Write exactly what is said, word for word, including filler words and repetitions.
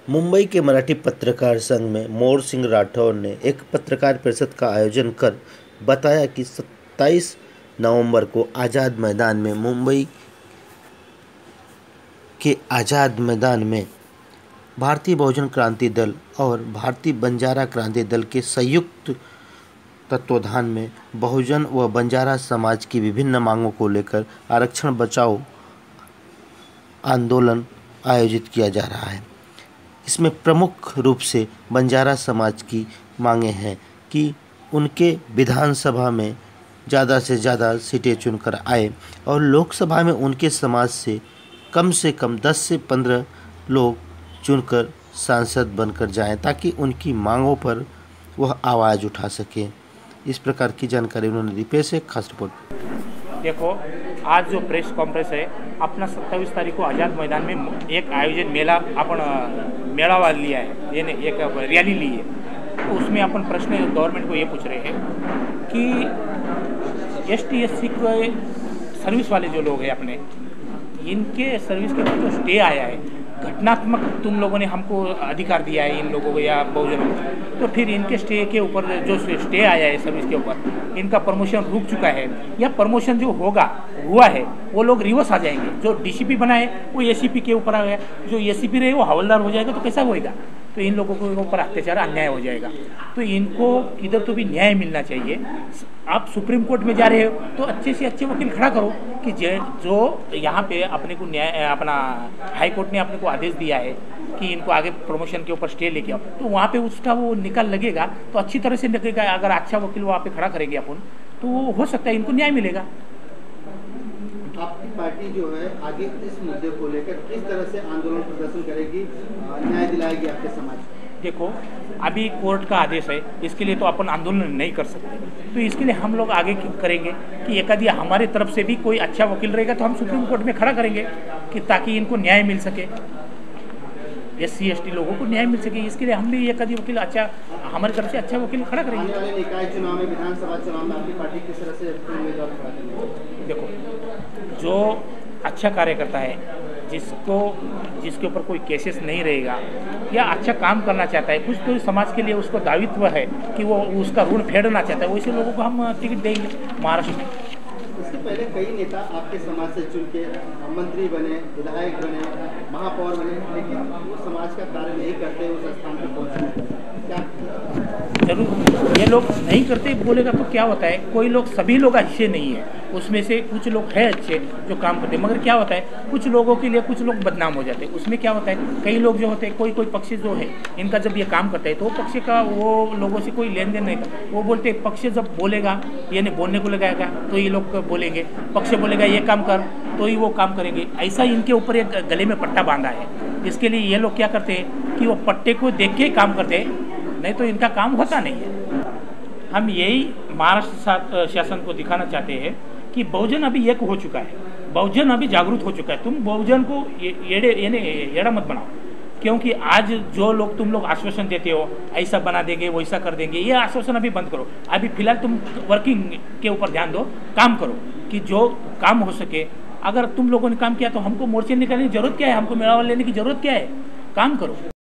मुंबई के मराठी पत्रकार संघ में मोर सिंह राठौर ने एक पत्रकार परिषद का आयोजन कर बताया कि सत्ताईस नवंबर को आज़ाद मैदान में मुंबई के आज़ाद मैदान में भारतीय बहुजन क्रांति दल और भारतीय बंजारा क्रांति दल के संयुक्त तत्वाधान में बहुजन व बंजारा समाज की विभिन्न मांगों को लेकर आरक्षण बचाओ आंदोलन आयोजित किया जा रहा है। इसमें प्रमुख रूप से बंजारा समाज की मांगें हैं कि उनके विधानसभा में ज़्यादा से ज़्यादा सीटें चुनकर आए और लोकसभा में उनके समाज से कम से कम दस से पंद्रह लोग चुनकर सांसद बनकर जाएं ताकि उनकी मांगों पर वह आवाज़ उठा सकें। इस प्रकार की जानकारी उन्होंने दी। पेश है खास रिपोर्ट। देखो, आज जो प्रेस कॉन्फ्रेंस है अपना सत्ताईस तारीख को आज़ाद मैदान में एक आयोजन मेला अपन मेड़ावा लिया है, ये नहीं एक रैली ली है। तो उसमें अपन प्रश्न गवर्नमेंट को ये पूछ रहे हैं कि एस टी एस सी के सर्विस वाले जो लोग हैं अपने, इनके सर्विस के ऊपर जो स्टे आया है, घटनात्मक तुम लोगों ने हमको अधिकार दिया है इन लोगों को या बहुजनों को, तो फिर इनके स्टे के ऊपर जो स्टे आया है सर्विस के ऊपर, इनका प्रमोशन रुक चुका है या प्रमोशन जो होगा हुआ है वो लोग रिवर्स आ जाएंगे। जो डीसीपी बनाए वो एसीपी के ऊपर आ गया, जो एसीपी रहे वो हवलदार हो जाएगा, तो कैसा होएगा? तो इन लोगों के ऊपर अत्याचार अन्याय हो जाएगा। तो इनको इधर तो भी न्याय मिलना चाहिए। आप सुप्रीम कोर्ट में जा रहे हो तो अच्छे से अच्छे वकील खड़ा करो कि जो यहाँ पे अपने को न्याय अपना हाई कोर्ट ने अपने को आदेश दिया है कि इनको आगे प्रमोशन के ऊपर स्टे लेके आओ, तो वहाँ पे उसका वो निकाल लगेगा तो अच्छी तरह से लगेगा। अगर अच्छा वकील वहाँ पे खड़ा करेंगे अपन तो वो हो सकता है इनको न्याय मिलेगा। आपकी पार्टी जो है आगे इस मुद्दे को लेकर किस तरह से आंदोलन प्रदर्शन करेगी, न्याय दिलाएगी आपके समाज? देखो, अभी कोर्ट का आदेश है, इसके लिए तो अपन आंदोलन नहीं कर सकते। तो इसके लिए हम लोग आगे करेंगे कि एक आधी हमारे तरफ से भी कोई अच्छा वकील रहेगा तो हम सुप्रीम कोर्ट में खड़ा करेंगे कि ताकि इनको न्याय मिल सके, एस सी एस टी लोगों को न्याय मिल सके। इसके लिए हम भी एक आधी वकील अच्छा हमारी तरफ से अच्छा वकील खड़ा करेंगे। निकाय चुनाव में, विधानसभा चुनाव में आपकी पार्टी किस तरह से उम्मीदवार खड़ा करेंगे? देखो, जो अच्छा कार्य करता है, जिसको जिसके ऊपर कोई केसेस नहीं रहेगा या अच्छा काम करना चाहता है, कुछ तो समाज के लिए उसको दायित्व है कि वो उसका ऋण फेडना चाहता है, वैसे लोगों को हम टिकट देंगे महाराष्ट्र में। इससे पहले कई नेता आपके समाज से चुन के मंत्री बने, विधायक बने, महापौर बने, लेकिन वो समाज का कार्य नहीं करते, उस स्थान पर पहुँचने क्या जरूर ये लोग नहीं करते बोलेगा तो क्या होता है? कोई लोग, सभी लोग अच्छे नहीं है, उसमें से कुछ लोग हैं अच्छे जो काम करते हैं, मगर क्या होता है कुछ लोगों के लिए कुछ लोग बदनाम हो जाते हैं। उसमें क्या होता है, कई लोग जो होते हैं, कोई कोई पक्ष जो है इनका जब ये काम करता है तो पक्ष का वो लोगों से कोई लेन देन नहीं था। वो बोलते हैं पक्ष जब बोलेगा, यानी बोलने को लगाएगा तो ये लोग बोलेंगे, पक्ष बोलेगा ये काम कर तो ही वो काम करेंगे। ऐसा इनके ऊपर एक गले में पट्टा बांधा है। इसके लिए ये लोग क्या करते हैं कि वो पट्टे को देख के काम करते हैं, नहीं तो इनका काम होता नहीं है। हम यही महाराष्ट्र शासन को दिखाना चाहते हैं कि बहुजन अभी एक हो चुका है, बहुजन अभी जागरूक हो चुका है। तुम बहुजन को येड़े यानी येड़ा मत बनाओ, क्योंकि आज जो लोग तुम लोग आश्वासन देते हो ऐसा बना देंगे वैसा कर देंगे, ये आश्वासन अभी बंद करो। अभी फिलहाल तुम वर्किंग के ऊपर ध्यान दो, काम करो कि जो काम हो सके। अगर तुम लोगों ने काम किया तो हमको मोर्चे निकालने की जरूरत क्या है? हमको मेड़ावा लेने की जरूरत क्या है? काम करो।